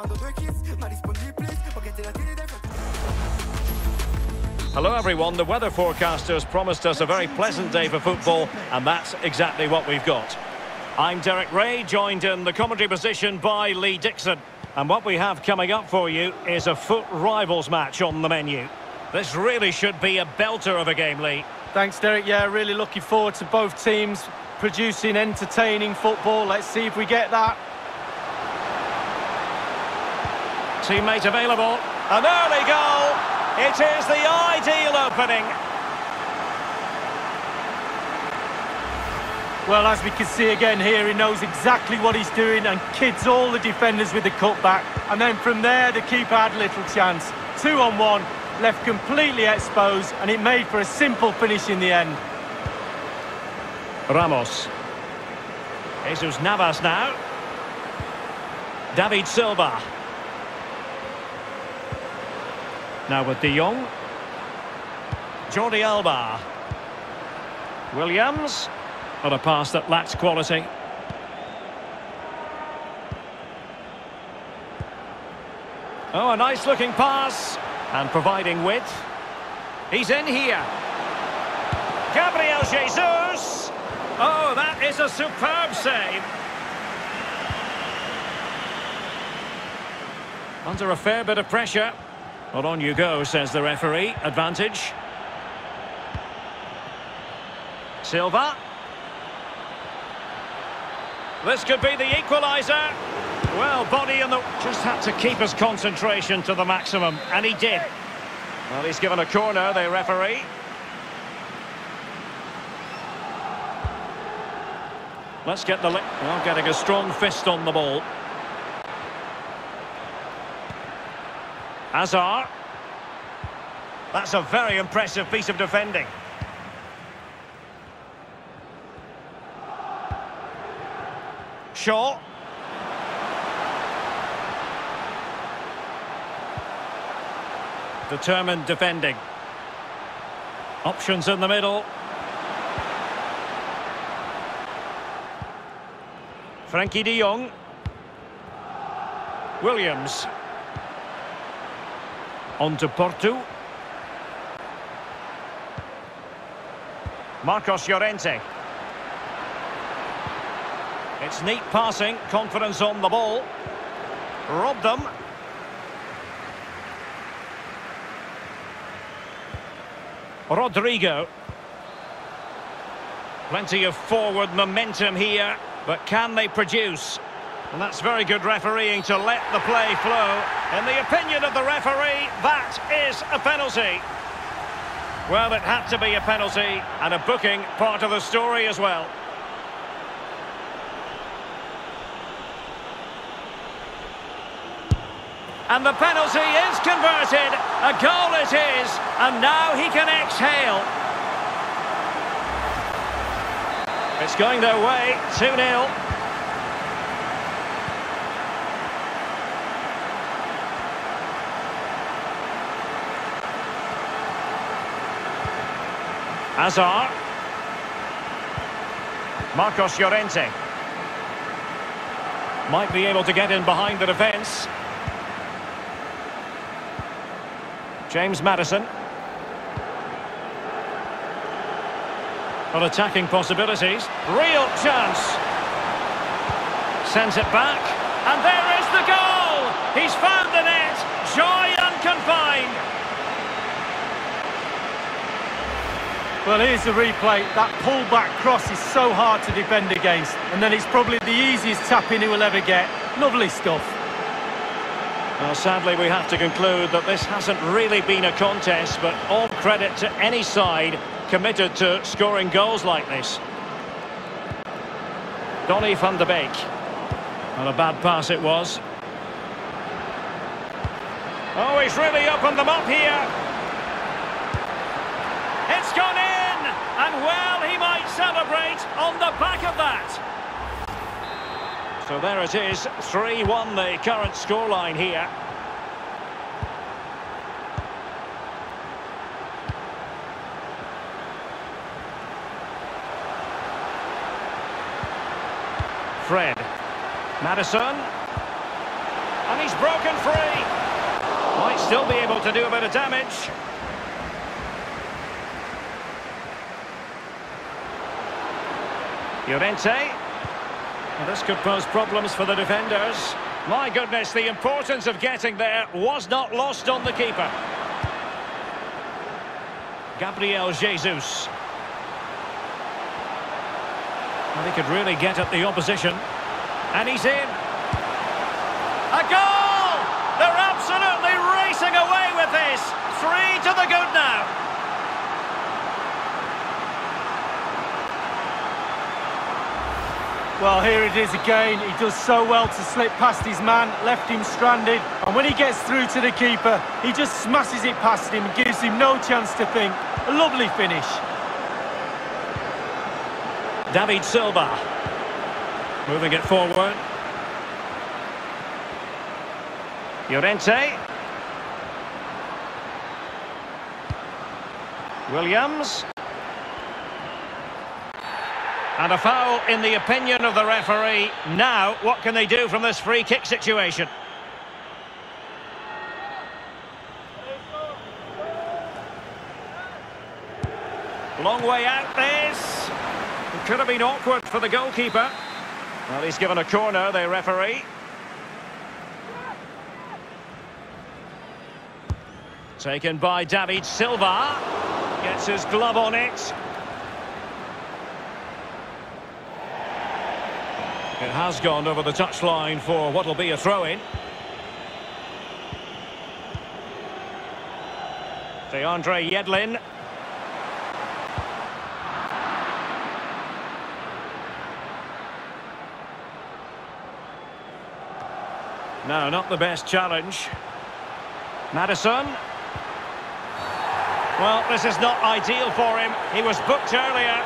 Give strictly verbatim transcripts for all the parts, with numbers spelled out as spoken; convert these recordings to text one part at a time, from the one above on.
Hello everyone, the weather forecasters promised us a very pleasant day for football, and that's exactly what we've got. I'm Derek Ray, joined in the commentary position by Lee Dixon. And what we have coming up for you is a foot rivals match on the menu. This really should be a belter of a game, Lee. Thanks, Derek. Yeah, really looking forward to both teams producing entertaining football. Let's see if we get that. Teammate available. An early goal. It is the ideal opening. Well, as we can see again here, he knows exactly what he's doing and kids all the defenders with the cutback. And then from there, the keeper had little chance. Two on one, left completely exposed, and it made for a simple finish in the end. Ramos. Jesus Navas now. David Silva. Now with De Jong. Jordi Alba. Williams. Not a pass that lacks quality. Oh, a nice looking pass. And providing width. He's in here. Gabriel Jesus. Oh, that is a superb save. Under a fair bit of pressure. Well, on you go, says the referee. Advantage. Silva. This could be the equaliser. Well, body in the... Just had to keep his concentration to the maximum, and he did. Well, he's given a corner, the referee. Let's get the... Well, getting a strong fist on the ball. Hazard. That's a very impressive piece of defending. Shaw. Determined defending. Options in the middle. Frankie de Jong. Williams. On to Porto. Marcos Llorente. It's neat passing, confidence on the ball. Robbed them. Rodrigo. Plenty of forward momentum here, but can they produce? And that's very good refereeing to let the play flow. In the opinion of the referee, that is a penalty. Well, it had to be a penalty, and a booking part of the story as well. And the penalty is converted. A goal it is. And now he can exhale. It's going their way. two nil. Hazard. Marcos Llorente. Might be able to get in behind the defence. James Maddison. Well, attacking possibilities. Real chance. Sends it back. And there is the goal! He's found the net. Joy unconfined. Well, here's the replay. That pull-back cross is so hard to defend against. And then it's probably the easiest tap-in he will ever get. Lovely stuff. Well, sadly, we have to conclude that this hasn't really been a contest, but all credit to any side committed to scoring goals like this. Donny van de Beek. Well, a bad pass it was. Oh, he's really opened them up here. It's gone in! And, well, he might celebrate on the back of that. So there it is, three one the current scoreline here. Fred. Maddison. And he's broken free. Might still be able to do a bit of damage. Llorente. Well, this could pose problems for the defenders. My goodness, the importance of getting there was not lost on the keeper. Gabriel Jesus. Well, he could really get at the opposition. And he's in. A goal! They're absolutely racing away with this. Three to the good now. Well, here it is again. He does so well to slip past his man, left him stranded. And when he gets through to the keeper, he just smashes it past him and gives him no chance to think. A lovely finish. David Silva. Moving it forward. Llorente. Williams. And a foul in the opinion of the referee. Now, what can they do from this free kick situation? Long way out this. It could have been awkward for the goalkeeper. Well, he's given a corner, the referee. Taken by David Silva. Gets his glove on it. It has gone over the touchline for what will be a throw-in. DeAndre Yedlin. No, not the best challenge. Maddison. Well, this is not ideal for him. He was booked earlier.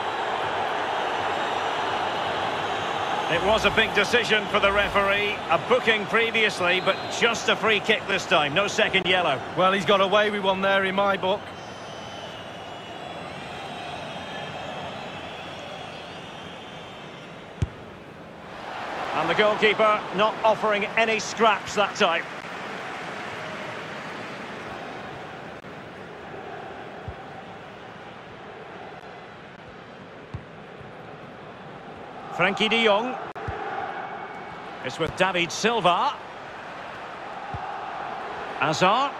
It was a big decision for the referee. A booking previously, but just a free kick this time. No second yellow. Well, he's got away with one there in my book. And the goalkeeper not offering any scraps that time. Frankie de Jong. It's with David Silva. Hazard.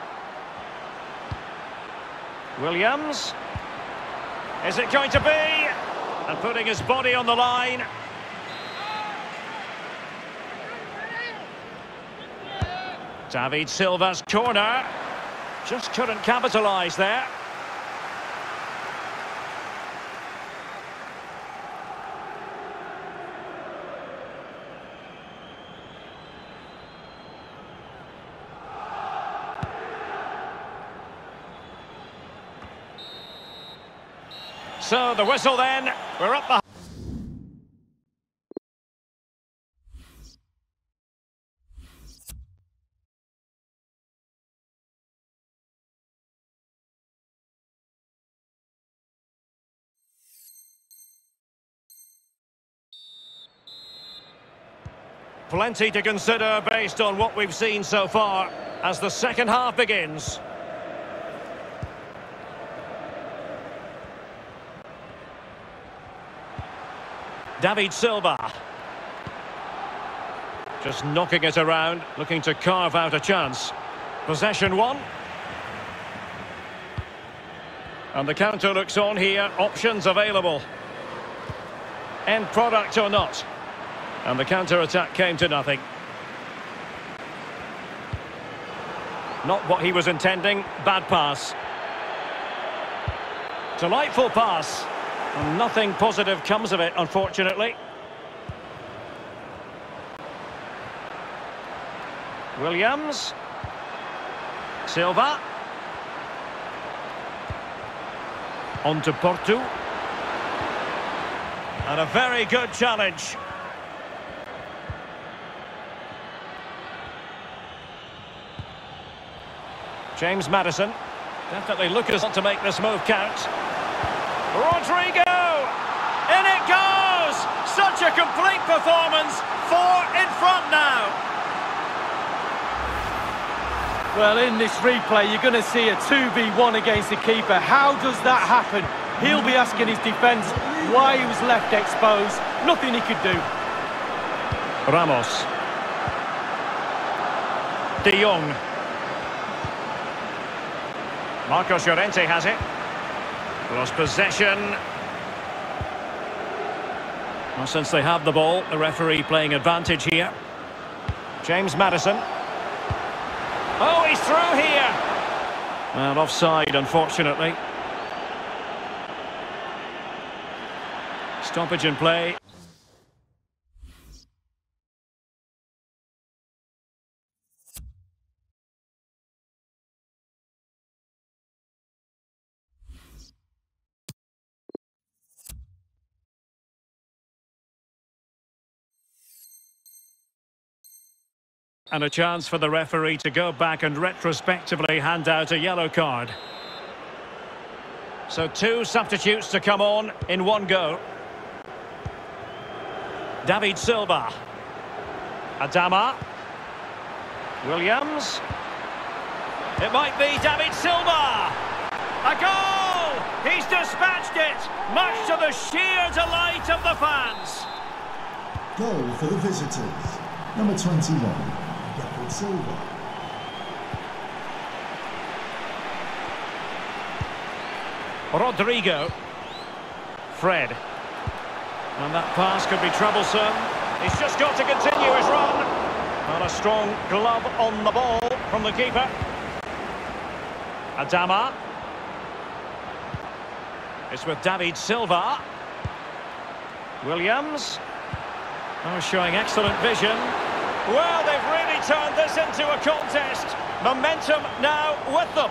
Williams. Is it going to be? And putting his body on the line. David Silva's corner. Just couldn't capitalise there. So the whistle then, we're up the... Plenty to consider based on what we've seen so far as the second half begins. David Silva. Just knocking it around, looking to carve out a chance. Possession one. And the counter looks on here, options available. End product or not. And the counter-attack came to nothing. Not what he was intending, bad pass. Delightful pass. And nothing positive comes of it, unfortunately. Williams. Silva. On to Porto. And a very good challenge. James Maddison. Definitely looking to make this move count. Rodrigo! In it goes! Such a complete performance. Four in front now. Well, in this replay, you're going to see a two v one against the keeper. How does that happen? He'll be asking his defence why he was left exposed. Nothing he could do. Ramos. De Jong. Marcos Llorente has it. Lost possession. Well, since they have the ball, the referee playing advantage here. James Maddison. Oh, he's through here. And offside, unfortunately. Stoppage in play. And a chance for the referee to go back and retrospectively hand out a yellow card. So two substitutes to come on in one go. David Silva. Adama. Williams. It might be David Silva. A goal! He's dispatched it, much to the sheer delight of the fans. Goal for the visitors. Number twenty-one. David Silva. Rodrigo. Fred. And that pass could be troublesome. He's just got to continue his run. And a strong glove on the ball from the keeper. Adama. It's with David Silva. Williams. Oh, showing excellent vision. Well, they've really turned this into a contest. Momentum now with them.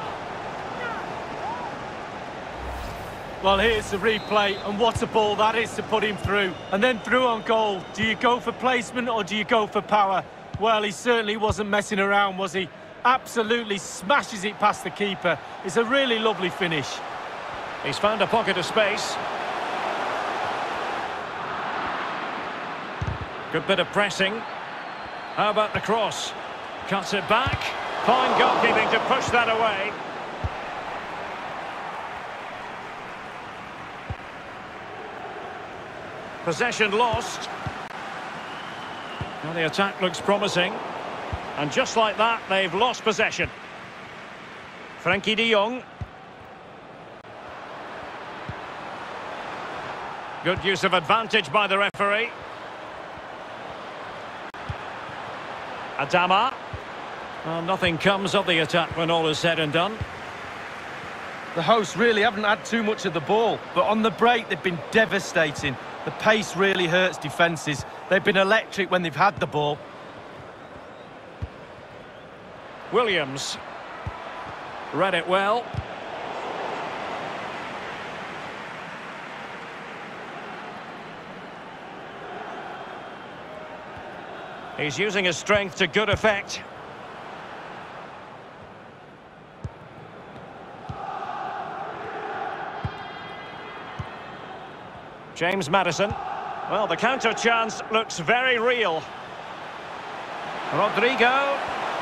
Well, here's the replay, and what a ball that is to put him through. And then through on goal. Do you go for placement or do you go for power? Well, he certainly wasn't messing around, was he? Absolutely smashes it past the keeper. It's a really lovely finish. He's found a pocket of space. Good bit of pressing. How about the cross? Cuts it back. Fine goalkeeping to push that away. Possession lost. Well, the attack looks promising. And just like that, they've lost possession. Frenkie de Jong. Good use of advantage by the referee. Adama. Well, nothing comes of the attack when all is said and done. The hosts really haven't had too much of the ball, but on the break they've been devastating. The pace really hurts defences. They've been electric when they've had the ball. Williams. Read it well. He's using his strength to good effect. James Maddison. Well, the counter chance looks very real. Rodrigo.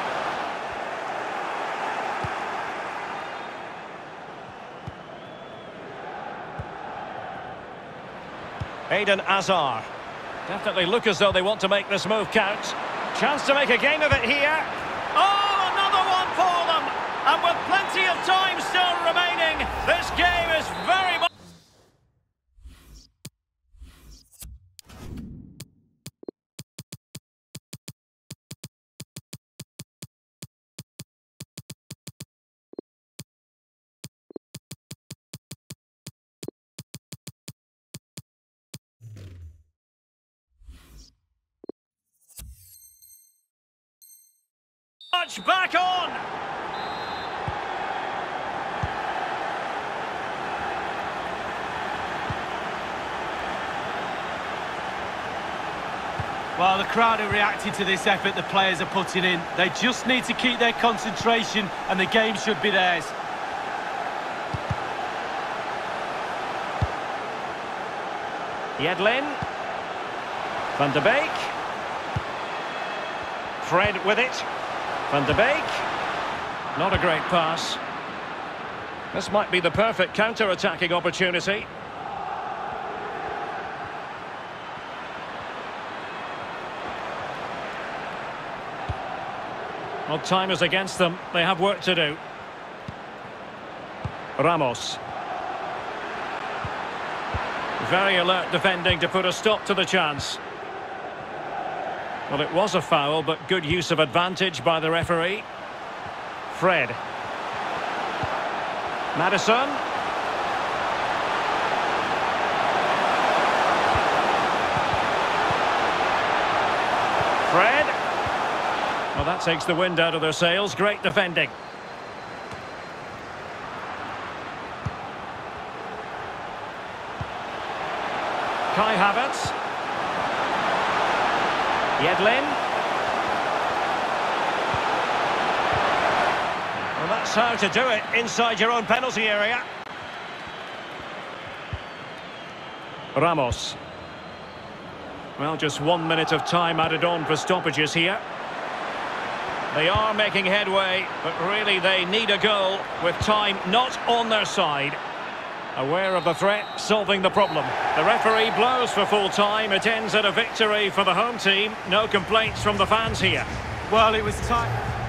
Eden Hazard. Definitely look as though they want to make this move count. Chance to make a game of it here. Oh, another one for them! And with plenty of time still remaining, this game is very much... Back on! Well, the crowd have reacted to this effort the players are putting in. They just need to keep their concentration and the game should be theirs. Yedlin. Van de Beek. Fred with it. Van de Beek. Not a great pass. This might be the perfect counter-attacking opportunity. Well, time is against them. They have work to do. Ramos. Very alert defending to put a stop to the chance. Well, it was a foul, but good use of advantage by the referee. Fred. Maddison. Fred. Well, that takes the wind out of their sails. Great defending. Kai Havertz. Yedlin. Well, that's how to do it inside your own penalty area. Ramos. Well, just one minute of time added on for stoppages here. They are making headway, but really they need a goal with time not on their side. Aware of the threat, solving the problem. The referee blows for full time. It ends at a victory for the home team. No complaints from the fans here. Well, it was tight.